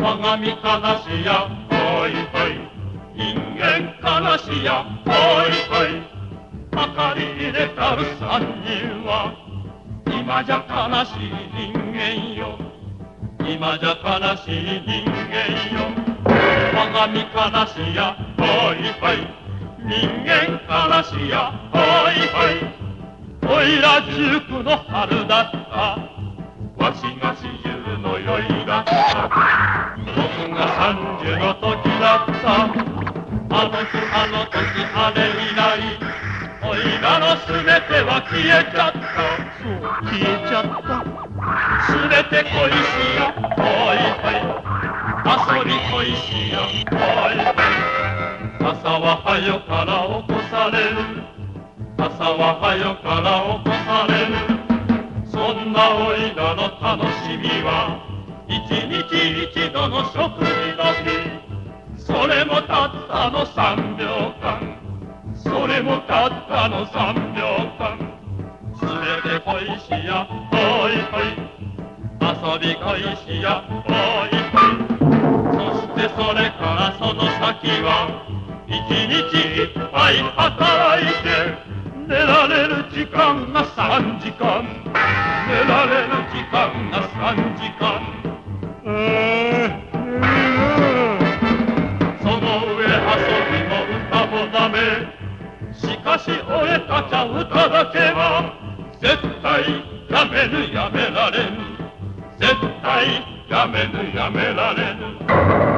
我が身悲しやほいほい、人間悲しやほいほい、明かり入れたる三人は今じゃ悲しい人間よ、今じゃ悲しい人間よ。我が身悲しやほいほい、人間悲しやほいほい、おいら19の春だった、わしが40の酔いだった、僕が30の時だった。あの日あの時あれ以来、おいらのすべては消えちゃった。そう消えちゃった。すべて恋しやほいほい、遊び恋しやほいほい、朝は早から起こされる、朝は早から起こされる。そんなおいらの楽しみは一日一度の食事の日、それもたったの3秒間、それもたったの3秒間。すべて恋しやほいほい、遊び恋しやほいほい、そしてそれからその先は一日いっぱい働いて、寝られる時間が3時間、寝られる時間が3時間。その上遊びも歌もダメ、しかし俺たちは歌だけは絶対やめぬやめられぬ、絶対やめぬやめられぬ。